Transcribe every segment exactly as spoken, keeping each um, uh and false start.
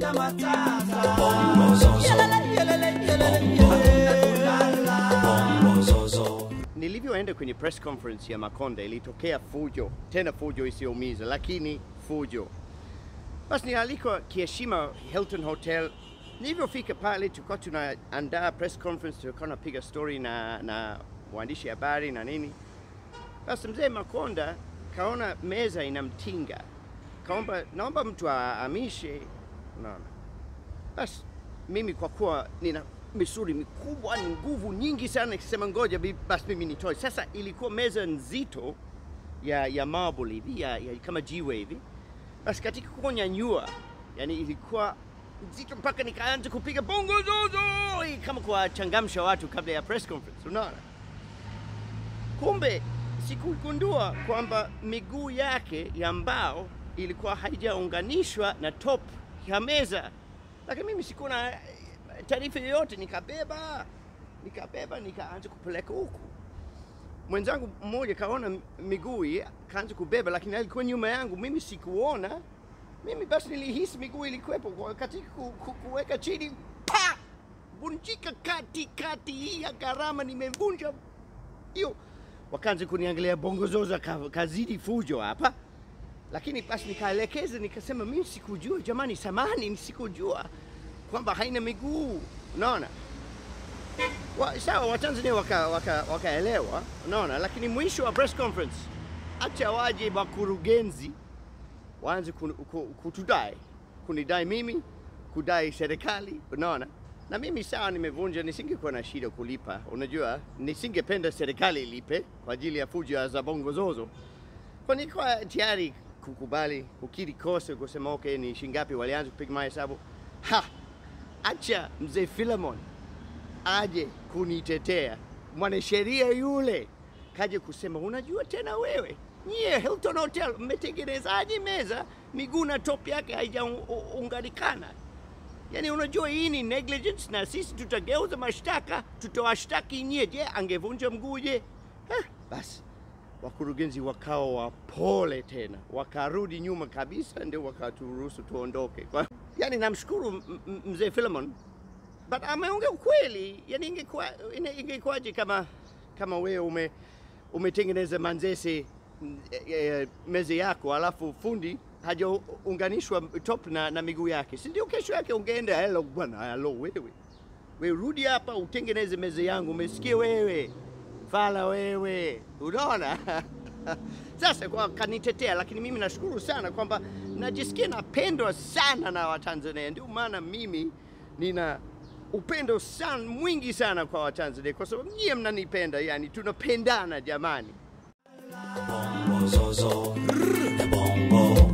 hakuna matata. Bongo zozo. Bongo zozo. Nilivyoenda kwenye press conference ya Makonda ilitokea fujo, tena fujo isiyomiza, lakini fujo. Basi nialikwa kiheshima Hilton Hotel. Nilivyofika pale tulikuwa tunaandaa press conference, tulikuwa tunapiga story na na waandishi habari na nini. Basi mzee Makonda kaona meza inamtinga. Kaomba naomba mtu aamishe. Unaona. Basi mimi kwa kuwa nina misuli mikubwa, ni nguvu nyingi sana, nikisema ngoja basi mimi nitoe. Sasa ilikuwa meza nzito ya ya marble hivi, ya, ya kama jiwe hivi. Basi katika kunyanyua, yani ilikuwa nzito mpaka nikaanza kupiga bongo zozo kama kuwachangamsha watu kabla ya press conference. Unaona? Kumbe sikugundua kwamba miguu yake ya mbao ilikuwa haijaunganishwa na top ya meza. Lakini mimi sikuwa na taarifa yoyote, nikabeba nikabeba nikaanza kupeleka huku. Mwenzangu mmoja kaona miguu kaanza kubeba, lakini alikuwa nyuma yangu, mimi sikuona. Mimi basi nilihisi miguu ilikuwepo, katika kuweka chini, pa! Vunjika kati kati hii ya gharama, nimevunja hiyo. Wakaanza kuniangalia bongo zoza, kazidi fujo hapa. Lakini basi nikaelekeza, nikasema mimi sikujua jamani, samahani, sikujua kwamba haina miguu. Unaona? Wa, sawa Watanzania wakaelewa, waka, waka unaona, lakini mwisho wa press conference acha waje wakurugenzi waanze kutudai, kunidai mimi, kudai serikali, unaona. Na mimi sawa nimevunja, nisingekuwa na shida kulipa. Unajua, nisingependa serikali ilipe kwa ajili ya fujo za bongo zozo. Kwa nilikuwa tayari kukubali, kukiri kosa, kusema okay ni shingapi, walianza kupiga mahesabu. Ha! Acha mzee Philemon aje kunitetea. Mwanasheria yule kaje kusema, unajua tena wewe, nyie Hilton Hotel mmetengenezaje meza miguu na top yake haijaunganikana? Yani unajua hii ni negligence na sisi tutageuza mashtaka, tutawashtaki nyie. Je, angevunja mguu je? Ha, basi wakurugenzi wakao wapole tena, wakarudi nyuma kabisa, ndio wakaturuhusu tuondoke. Kwa, yani namshukuru mzee Philemon, but ameongea ukweli. Yani ingekuwa ingekuwaje kama kama wewe ume umetengeneza Manzese e, meza yako alafu fundi hajaunganishwa top na, na miguu yake, si ndio kesho yake ungeenda, hello bwana, hello wewe, wewe rudi hapa utengeneze meza yangu, umesikia wewe fala wewe, unaona? Sasa kwa kanitetea, lakini mimi nashukuru sana kwamba najisikia napendwa sana na Watanzania. Ndio maana mimi nina upendo sana mwingi sana kwa Watanzania, kwa sababu nyie mnanipenda, yani tunapendana jamani. Bongo zozo, bongo.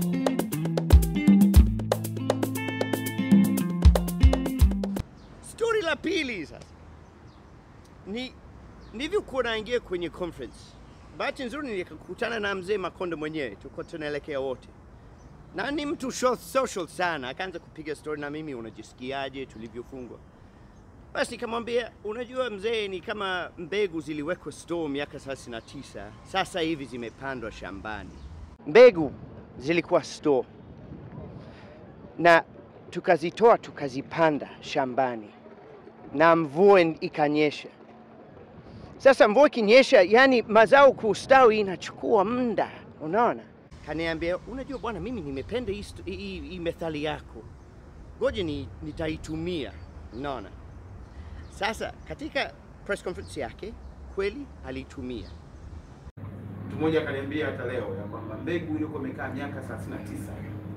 Story la pili sasa. Ni nilivyokuwa naingia kwenye conference, bahati nzuri nilikutana na mzee Makonda mwenyewe, tulikuwa tunaelekea wote. Na ni mtu social sana, akaanza kupiga story na mimi, unajisikiaje tulivyofungwa. Basi nikamwambia, unajua mzee, ni kama mbegu ziliwekwa store miaka thelathini na tisa, sasa hivi zimepandwa shambani. Mbegu zilikuwa store na tukazitoa tukazipanda shambani, na mvua ikanyesha. Sasa mvua ikinyesha, yani mazao kustawi inachukua muda, unaona? Kaniambia, unajua bwana, mimi nimependa hii hii, hii methali yako, ngoja ni nitaitumia, unaona? Sasa katika press conference yake kweli alitumia. Mtu mmoja akaniambia hata leo ya kwamba mbegu ilikuwa imekaa miaka thelathini na tisa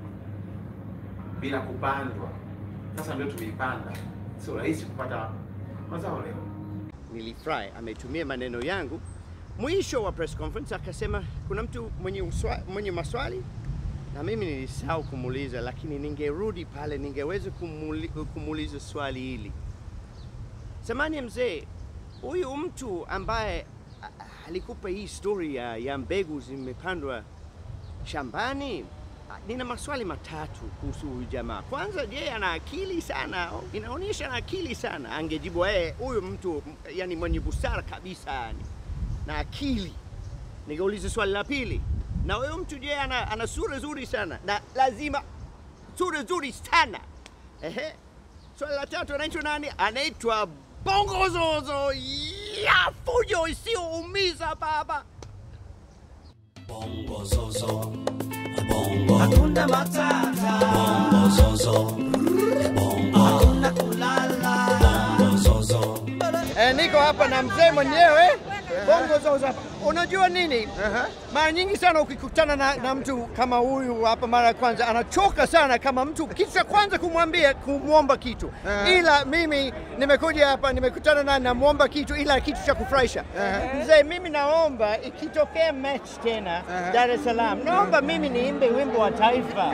bila kupandwa, sasa ndio tumeipanda, sio rahisi kupata mazao leo. Nilifurahi, ametumia maneno yangu. Mwisho wa press conference akasema kuna mtu mwenye, uswa, mwenye maswali, na mimi nilisahau kumuuliza, lakini ningerudi pale ningeweza kumuuliza swali hili. Samani mzee, huyu mtu ambaye alikupa hii story ya, ya mbegu zimepandwa shambani, nina maswali matatu kuhusu huyu jamaa. Kwanza, je, ana akili sana? Inaonyesha ana akili sana. Angejibu eh, huyu mtu yani mwenye busara kabisa yani, na akili. Ningeuliza swali la pili, na huyu mtu je, ana, ana sura nzuri sana? Na lazima sura nzuri sana. Ehe. Swali la tatu anaitwa nani? Anaitwa Bongozozo. Ya fujo isiyoumiza baba. Bongo zozo, bongo. Hakuna matata, Bongo zozo, bongo. hakuna kulala. Bongo zozo, Eh, niko hapa na mzee mwenyewe. Bongozozo hapa. Unajua nini? Mara nyingi sana ukikutana na, na mtu kama huyu hapa mara ya kwanza anachoka sana kama mtu kitu cha kwanza kumwambia kumwomba kitu. Ila mimi nimekuja hapa nimekutana na namwomba kitu ila kitu cha kufurahisha. Mzee, mimi naomba ikitokea match tena Dar es Salaam, naomba mimi niimbe wimbo wa taifa.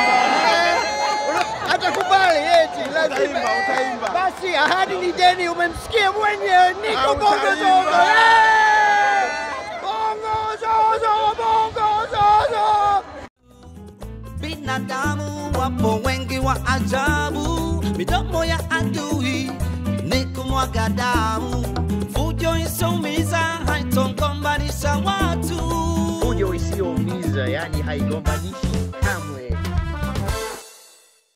Atakubali eti lazima Utaimba, utaimba. basi ahadi ni deni, umemsikia mwenyewe. Niko Ah, Bongozozo. utaimba. Eh! Bongozozo, Bongozozo. Binadamu wapo wengi wa ajabu, midomo ya adui ni kumwaga damu, fujo isoumiza haitogombanisha watu. Fujo isiyoumiza, yani haigombanishi kamwe.